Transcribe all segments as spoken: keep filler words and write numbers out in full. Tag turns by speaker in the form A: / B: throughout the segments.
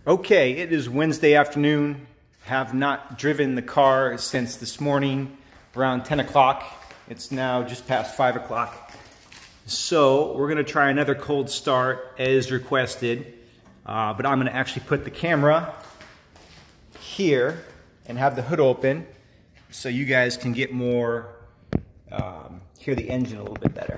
A: Okay, it is Wednesday afternoon. Have not driven the car since this morning around ten o'clock. It's now just past five o'clock. So we're gonna try another cold start as requested. Uh, but I'm gonna actually put the camera here and have the hood open so you guys can get more, um, hear the engine a little bit better.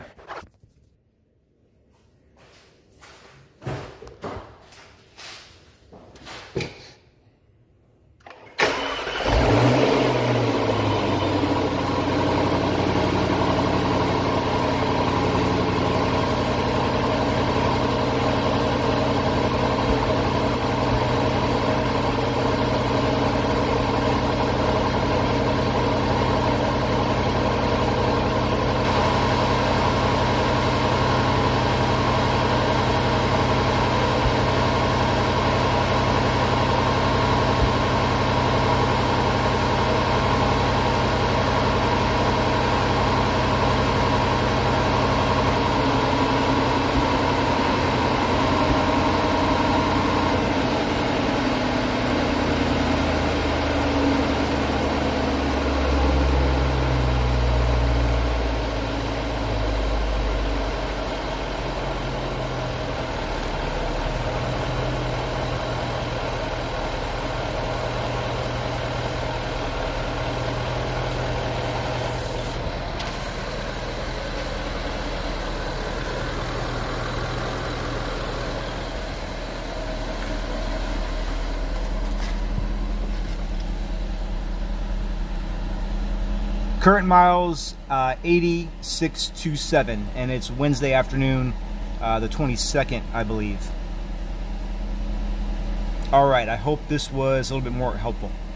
A: Current miles uh, eighty-six twenty-seven, and it's Wednesday afternoon, uh, the twenty-second, I believe. All right, I hope this was a little bit more helpful.